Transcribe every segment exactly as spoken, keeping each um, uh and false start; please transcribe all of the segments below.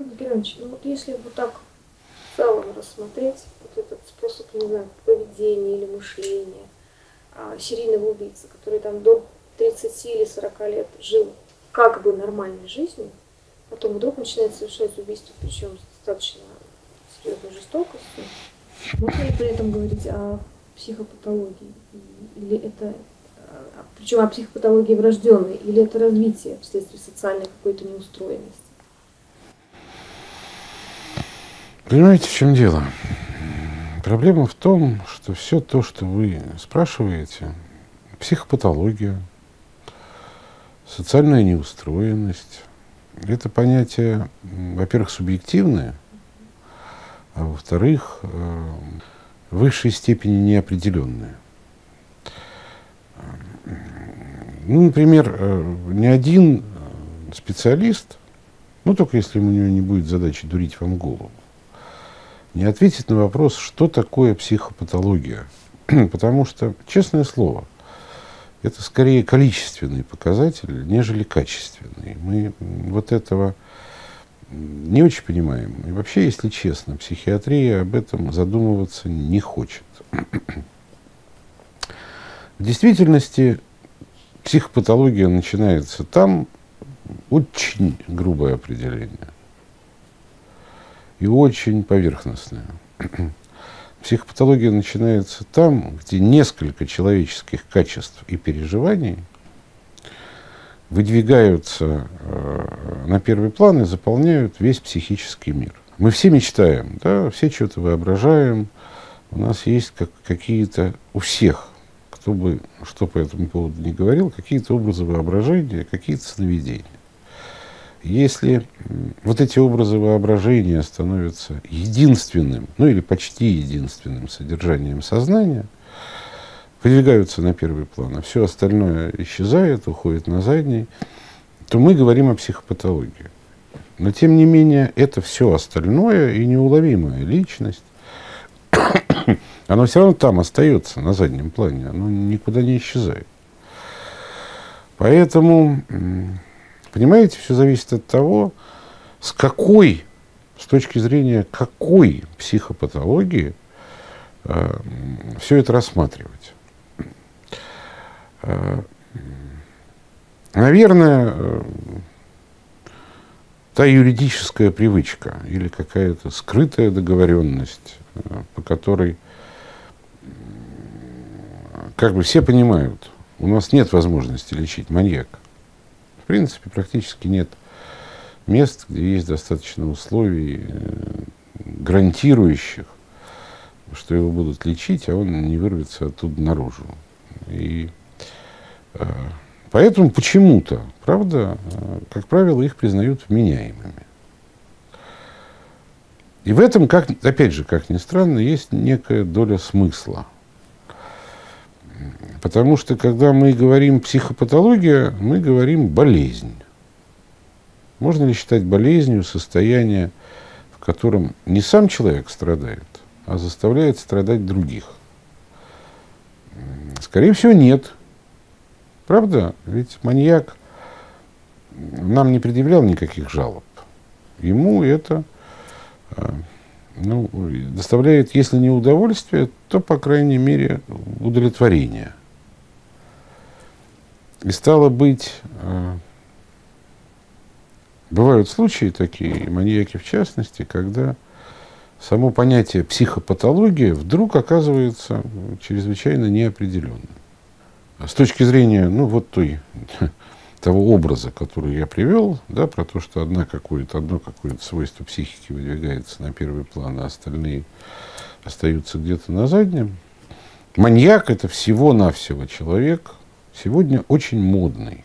Георгиевич, ну вот если вот так в целом рассмотреть вот этот способ, не знаю, поведения или мышления а, серийного убийцы, который там до тридцати или сорока лет жил как бы нормальной жизнью, потом вдруг начинает совершать убийство, причем с достаточно серьезной жестокостью, можно ли при этом говорить о психопатологии? Или это, причем о психопатологии врожденной, или это развитие вследствие социальной какой-то неустроенности? Понимаете, в чем дело? Проблема в том, что все то, что вы спрашиваете, психопатология, социальная неустроенность, это понятия, во-первых, субъективные, а во-вторых, в высшей степени неопределенные. Ну, например, ни один специалист, ну, только если у него не будет задачи дурить вам голову, не ответит на вопрос, что такое психопатология. Потому что, честное слово, это скорее количественный показатель, нежели качественный. Мы вот этого не очень понимаем. И вообще, если честно, психиатрия об этом задумываться не хочет. В действительности психопатология начинается там, очень грубое определение, и очень поверхностное. Психопатология начинается там, где несколько человеческих качеств и переживаний выдвигаются э, на первый план и заполняют весь психический мир. Мы все мечтаем, да, все что-то воображаем, у нас есть как, какие-то, у всех, кто бы что по этому поводу ни говорил, какие-то образы воображения, какие-то сновидения. Если вот эти образы воображения становятся единственным, ну или почти единственным содержанием сознания, выдвигаются на первый план, а все остальное исчезает, уходит на задний, то мы говорим о психопатологии. Но тем не менее, это все остальное и неуловимая личность, оно все равно там остается, на заднем плане, оно никуда не исчезает. Поэтому... Понимаете, все зависит от того, с какой, с точки зрения какой психопатологии э, все это рассматривать. Э, наверное, э, та юридическая привычка или какая-то скрытая договоренность, э, по которой, как бы все понимают, у нас нет возможности лечить маньяка. В принципе, практически нет мест, где есть достаточно условий, э, гарантирующих, что его будут лечить, а он не вырвется оттуда наружу. И э, поэтому почему-то, правда, э, как правило, их признают вменяемыми. И в этом, как, опять же, как ни странно, есть некая доля смысла. Потому что, когда мы говорим психопатология, мы говорим болезнь. Можно ли считать болезнью состояние, в котором не сам человек страдает, а заставляет страдать других? Скорее всего, нет. Правда? Ведь маньяк нам не предъявлял никаких жалоб. Ему это ну, доставляет, если не удовольствие, то, по крайней мере, удовлетворение. И стало быть, э, бывают случаи такие, маньяки в частности, когда само понятие психопатология вдруг оказывается чрезвычайно неопределенным. С точки зрения, ну, вот той, того образа, который я привел, да, про то, что одна какое-то, одно какое-то свойство психики выдвигается на первый план, а остальные остаются где-то на заднем. Маньяк — это всего-навсего человек, сегодня очень модный.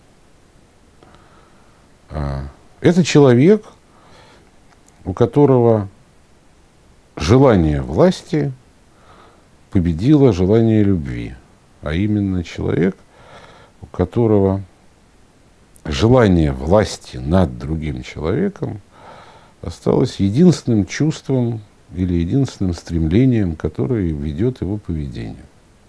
Это человек, у которого желание власти победило желание любви, а именно человек, у которого желание власти над другим человеком осталось единственным чувством или единственным стремлением, которое ведет его поведение.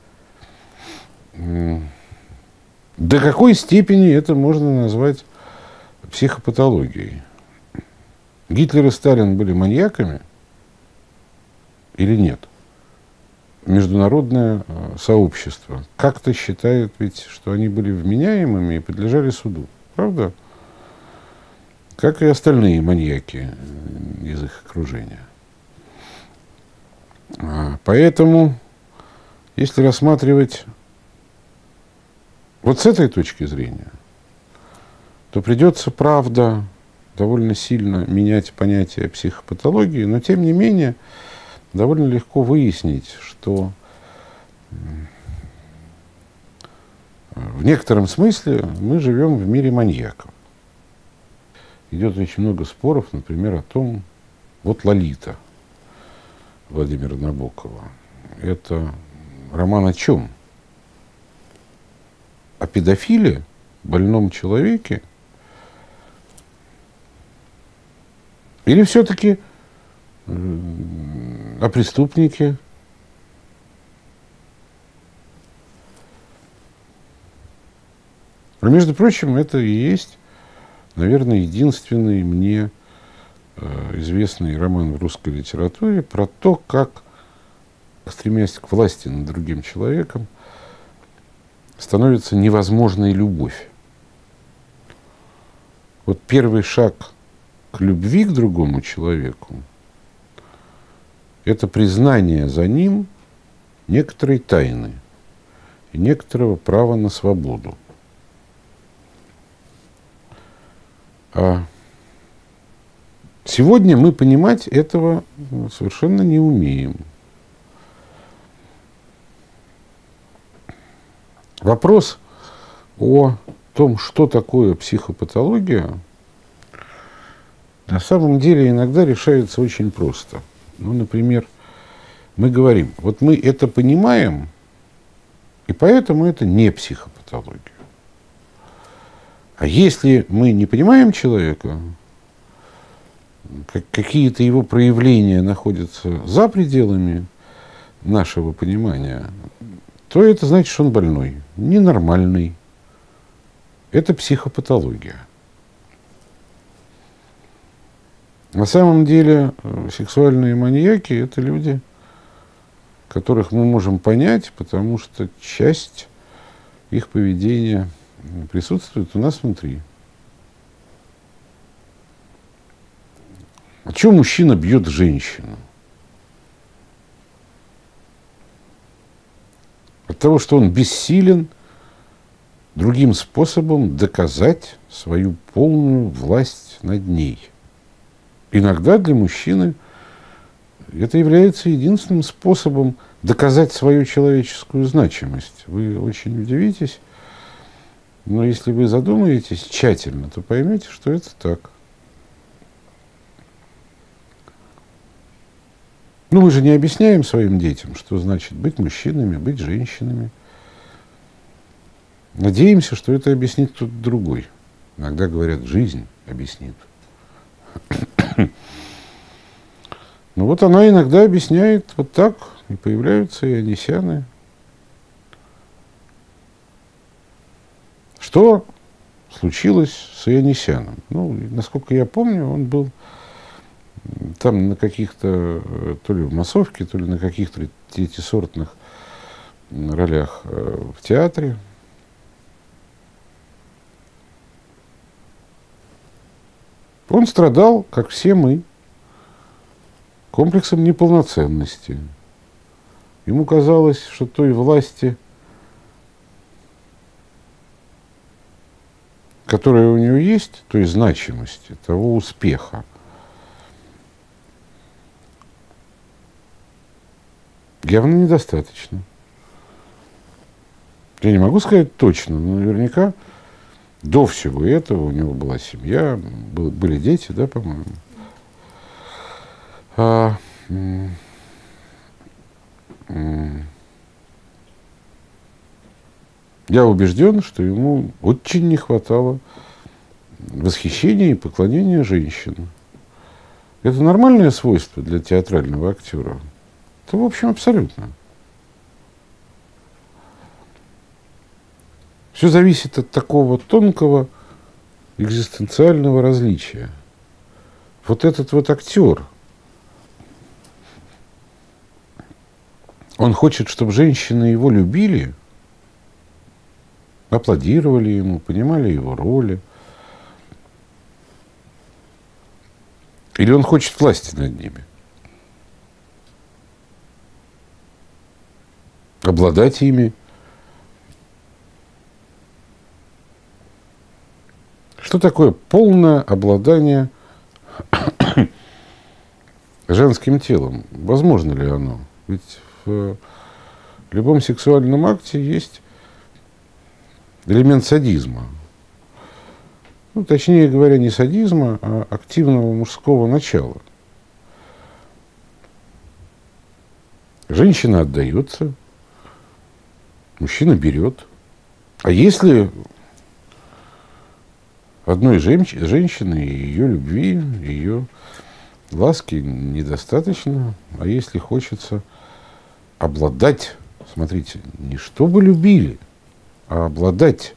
До какой степени это можно назвать психопатологией? Гитлер и Сталин были маньяками или нет? Международное сообщество как-то считает ведь, что они были вменяемыми и подлежали суду. Правда? Как и остальные маньяки из их окружения. Поэтому, если рассматривать вот с этой точки зрения, то придется, правда, довольно сильно менять понятие психопатологии, но, тем не менее, довольно легко выяснить, что в некотором смысле мы живем в мире маньяков. Идет очень много споров, например, о том, вот «Лолита» Владимира Набокова. Это роман о чем? О педофиле, больном человеке? Или все-таки о преступнике? Но, между прочим, это и есть, наверное, единственный мне э, известный роман в русской литературе про то, как, стремясь к власти над другим человеком, становится невозможной любовь. Вот первый шаг к любви к другому человеку – это признание за ним некоторой тайны и некоторого права на свободу. А сегодня мы понимать этого совершенно не умеем. Вопрос о том, что такое психопатология, на самом деле иногда решается очень просто. Ну, например, мы говорим, вот мы это понимаем, и поэтому это не психопатология. А если мы не понимаем человека, как какие-то его проявления находятся за пределами нашего понимания, то это значит, что он больной, ненормальный. Это психопатология. На самом деле сексуальные маньяки – это люди, которых мы можем понять, потому что часть их поведения присутствует у нас внутри. А чего мужчина бьет женщину? От того, что он бессилен другим способом доказать свою полную власть над ней. Иногда для мужчины это является единственным способом доказать свою человеческую значимость. Вы очень удивитесь, но если вы задумаетесь тщательно, то поймете, что это так. Ну, мы же не объясняем своим детям, что значит быть мужчинами, быть женщинами. Надеемся, что это объяснит кто-то другой. Иногда говорят, жизнь объяснит. Но вот она иногда объясняет вот так, и появляются ионисяны. Что случилось с Ионисяном? Ну, насколько я помню, он был там на каких-то, то ли в массовке, то ли на каких-то третьесортных ролях в театре. Он страдал, как все мы, комплексом неполноценности. Ему казалось, что той власти, которая у него есть, той значимости, того успеха, явно недостаточно. Я не могу сказать точно, но наверняка до всего этого у него была семья, был, были дети, да, по-моему. А, м- м- я убежден, что ему очень не хватало восхищения и поклонения женщин. Это нормальное свойство для театрального актера. Это, в общем, абсолютно. Все зависит от такого тонкого экзистенциального различия. вот этот вот актер, он хочет, чтобы женщины его любили, аплодировали ему, понимали его роли. Или он хочет власти над ними? Обладать ими? Что такое полное обладание женским телом? Возможно ли оно? Ведь в любом сексуальном акте есть элемент садизма. Ну, точнее говоря, не садизма, а активного мужского начала. Женщина отдается, мужчина берет. А если одной женщины, ее любви, ее ласки недостаточно, а если хочется обладать, смотрите, не чтобы любили, а обладать.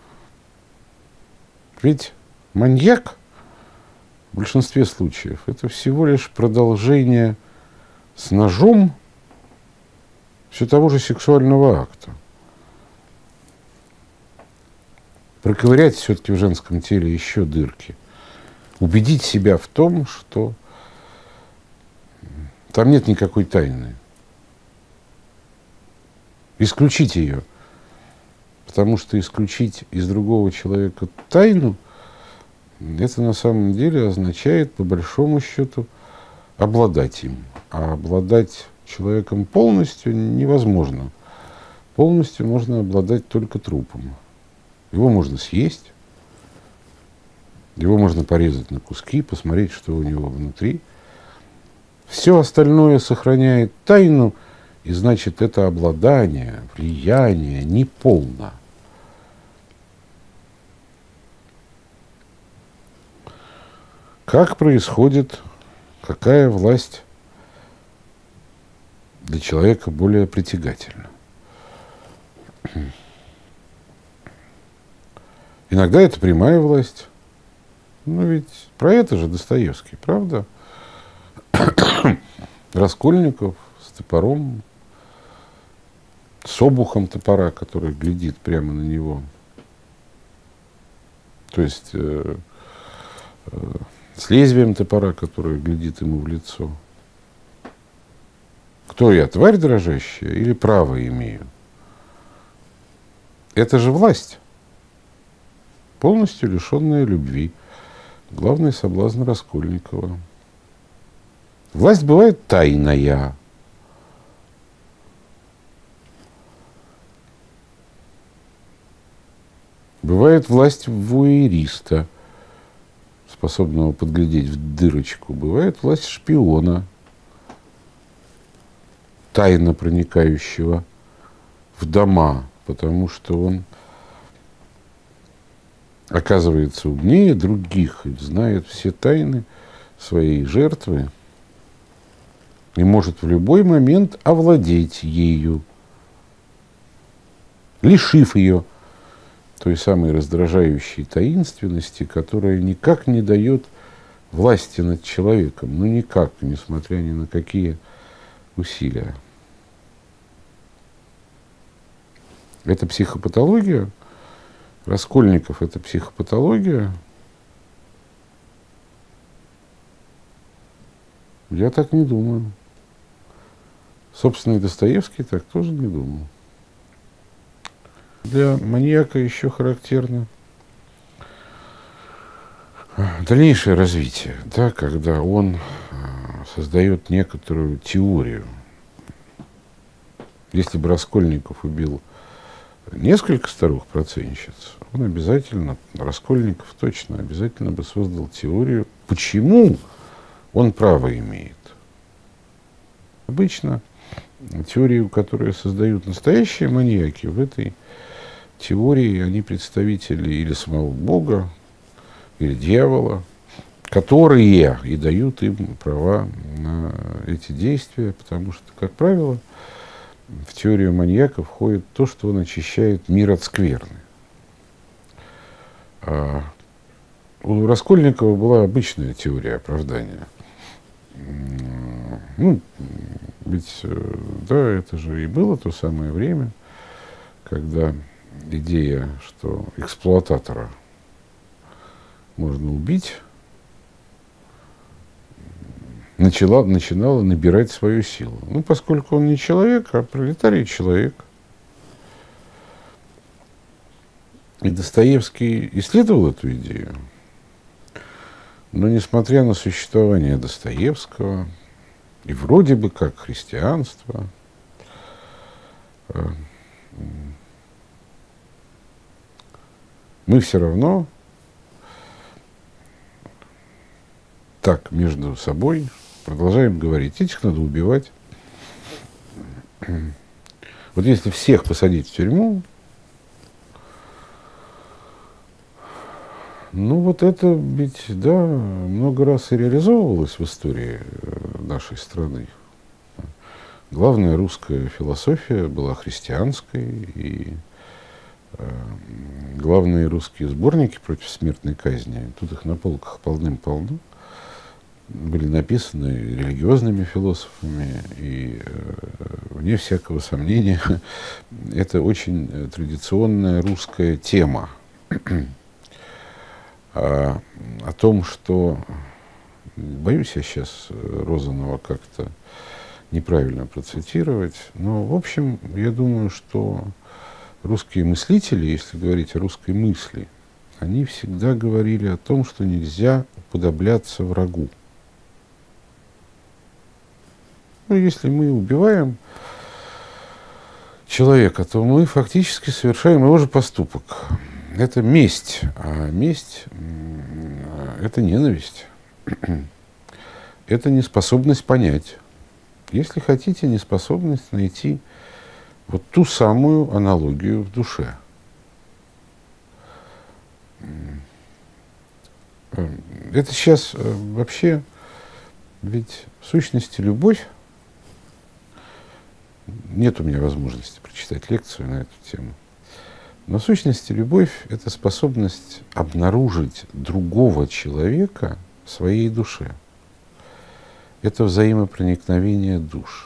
Ведь маньяк в большинстве случаев это всего лишь продолжение с ножом все того же сексуального акта. Проковырять все-таки в женском теле еще дырки. Убедить себя в том, что там нет никакой тайны. Исключить ее. Потому что исключить из другого человека тайну, это на самом деле означает, по большому счету, обладать им. А обладать человеком полностью невозможно. Полностью можно обладать только трупом. Его можно съесть, его можно порезать на куски, посмотреть, что у него внутри. Все остальное сохраняет тайну, и значит, это обладание, влияние неполно. Как происходит, какая власть для человека более притягательна? Иногда это прямая власть. Ну ведь про это же Достоевский, правда? Раскольников с топором, с обухом топора, который глядит прямо на него. То есть э, э, с лезвием топора, которое глядит ему в лицо. Кто я, тварь дрожащая или право имею? Это же власть, полностью лишенная любви. Главный соблазн Раскольникова. Власть бывает тайная. Бывает власть вуэриста, способного подглядеть в дырочку. Бывает власть шпиона, тайно проникающего в дома, потому что он оказывается умнее других и знает все тайны своей жертвы и может в любой момент овладеть ею, лишив ее той самой раздражающей таинственности, которая никак не дает власти над человеком. Ну никак, несмотря ни на какие усилия. Это психопатология. Раскольников — это психопатология. Я так не думаю. Собственно, и Достоевский так тоже не думал. Для маньяка еще характерно дальнейшее развитие, да, когда он создает некоторую теорию. Если бы Раскольников убил несколько старух-проценщиц, он обязательно, Раскольников точно, обязательно бы создал теорию, почему он право имеет. Обычно теорию, которую создают настоящие маньяки, в этой теории они представители или самого Бога, или дьявола, которые и дают им права на эти действия, потому что, как правило, в теорию маньяка входит то, что он очищает мир от скверны. А у Раскольникова была обычная теория оправдания. Ну, ведь, да, это же и было то самое время, когда идея, что эксплуататора можно убить, начала, начинала набирать свою силу. Ну, поскольку он не человек, а пролетарий человек. И Достоевский исследовал эту идею. Но несмотря на существование Достоевского, и вроде бы как христианство, мы все равно так между собой продолжаем говорить, этих надо убивать. Вот если всех посадить в тюрьму, ну вот это ведь, да, много раз и реализовывалось в истории нашей страны. Главная русская философия была христианской, и э, главные русские сборники против смертной казни, тут их на полках полным-полно, были написаны религиозными философами, и, э, вне всякого сомнения, это очень традиционная русская тема. А, о том, что, боюсь я сейчас Розанова как-то неправильно процитировать, но, в общем, я думаю, что русские мыслители, если говорить о русской мысли, они всегда говорили о том, что нельзя уподобляться врагу. Ну, если мы убиваем человека, то мы фактически совершаем его же поступок. Это месть, а месть – это ненависть. Это неспособность понять. Если хотите, неспособность найти вот ту самую аналогию в душе. Это сейчас вообще, ведь в сущности любовь, нет у меня возможности прочитать лекцию на эту тему, но в сущности любовь – это способность обнаружить другого человека в своей душе. Это взаимопроникновение душ.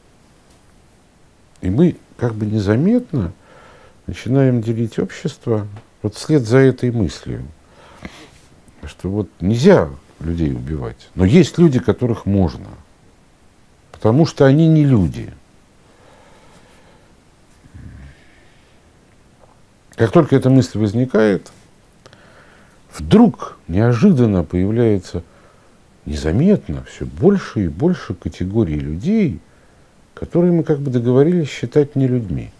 И мы как бы незаметно начинаем делить общество вот вслед за этой мыслью, что вот нельзя людей убивать, но есть люди, которых можно, потому что они не люди. Как только эта мысль возникает, вдруг неожиданно появляется незаметно все больше и больше категорий людей, которые мы как бы договорились считать не людьми.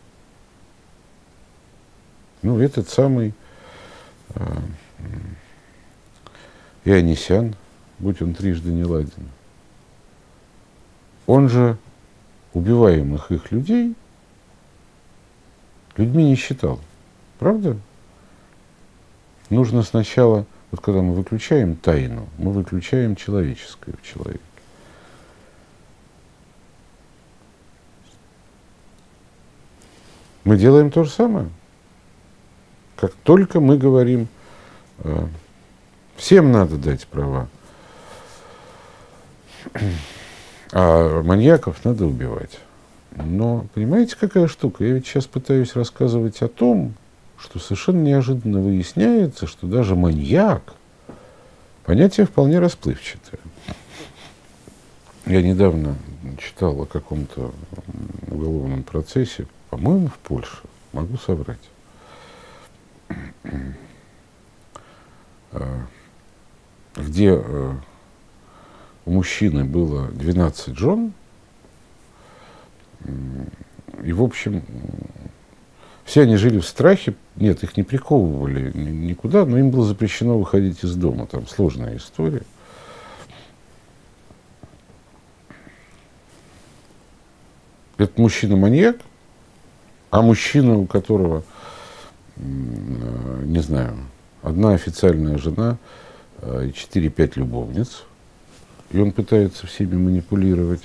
Ну, этот самый э, Ионисян, будь он трижды неладен, он же убиваемых их людей людьми не считал. Правда? Нужно сначала, вот когда мы выключаем тайну, мы выключаем человеческое в человеке. Мы делаем то же самое. Как только мы говорим, э, всем надо дать права, а маньяков надо убивать. Но понимаете, какая штука? Я ведь сейчас пытаюсь рассказывать о том, что совершенно неожиданно выясняется, что даже маньяк — понятие вполне расплывчатое. Я недавно читал о каком-то уголовном процессе, по-моему, в Польше, могу соврать, где у мужчины было двенадцать жен, и, в общем, все они жили в страхе. Нет, их не приковывали никуда, но им было запрещено выходить из дома. Там сложная история. Этот мужчина-маньяк, а мужчина, у которого, не знаю, одна официальная жена и четыре-пять любовниц, и он пытается всеми манипулировать.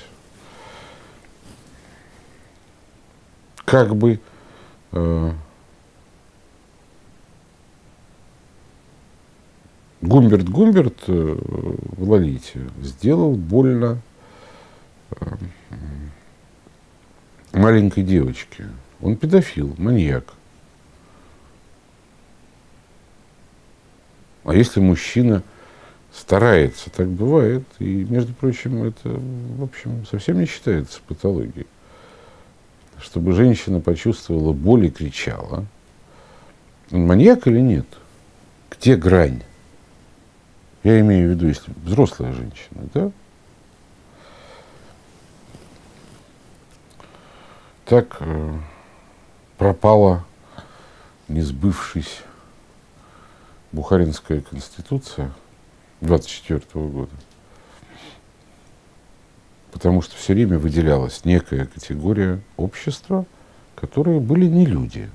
Как бы э, Гумберт Гумберт в «Лолите» сделал больно маленькой девочке. Он педофил, маньяк. А если мужчина старается, так бывает, и, между прочим, это, в общем, совсем не считается патологией. Чтобы женщина почувствовала боль и кричала. Он маньяк или нет? Где грань? Я имею в виду, если взрослая женщина, да? Так э, пропала, не сбывшись, Бухаринская конституция двадцать четвёртого года. Потому что все время выделялась некая категория общества, которые были не люди.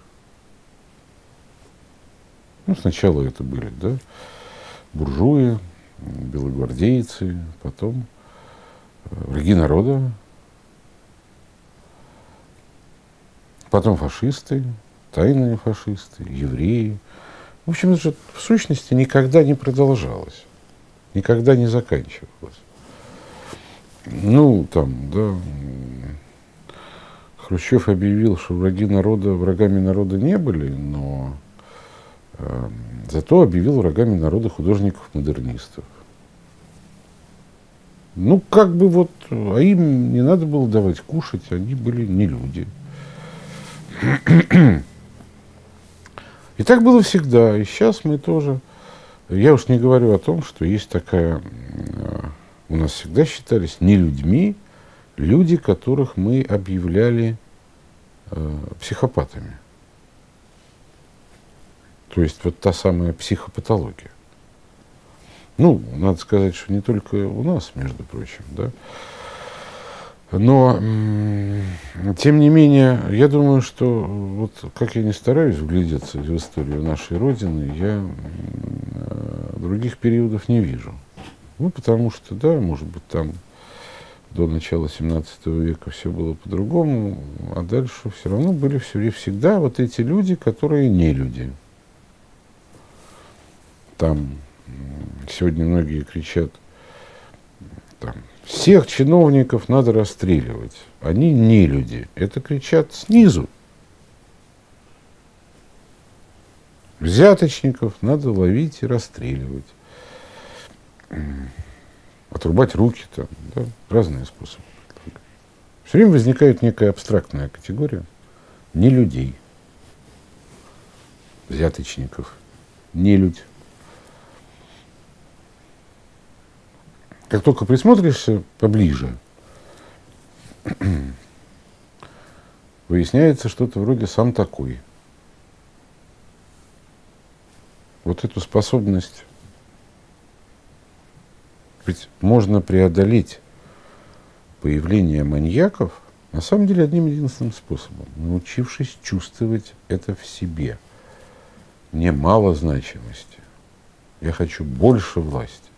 Ну, сначала это были, да, буржуи, белогвардейцы, потом враги народа, потом фашисты, тайные фашисты, евреи. В общем, это же в сущности никогда не продолжалось, никогда не заканчивалось. Ну, там, да, Хрущев объявил, что враги народа врагами народа не были, но э, зато объявил врагами народа художников-модернистов. Ну, как бы вот, а им не надо было давать кушать, они были не люди. И так было всегда, и сейчас мы тоже. Я уж не говорю о том, что есть такая, у нас всегда считались не людьми, люди, которых мы объявляли э, психопатами. То есть вот та самая психопатология. Ну, надо сказать, что не только у нас, между прочим, да. Но, тем не менее, я думаю, что, вот как я не стараюсь вглядеться в историю нашей Родины, я других периодов не вижу. Ну, потому что, да, может быть, там до начала семнадцатого века все было по-другому, а дальше все равно были все, всегда вот эти люди, которые не люди. Там сегодня многие кричат, там, всех чиновников надо расстреливать. Они не люди. Это кричат снизу. Взяточников надо ловить и расстреливать. Отрубать руки там, да, разные способы. Все время возникает некая абстрактная категория не людей. Взяточников. Не люди. Как только присмотришься поближе, выясняется что-то вроде «сам такой». Вот эту способность, ведь можно преодолеть появление маньяков на самом деле одним единственным способом, научившись чувствовать это в себе. Мне мало значимости, я хочу больше власти.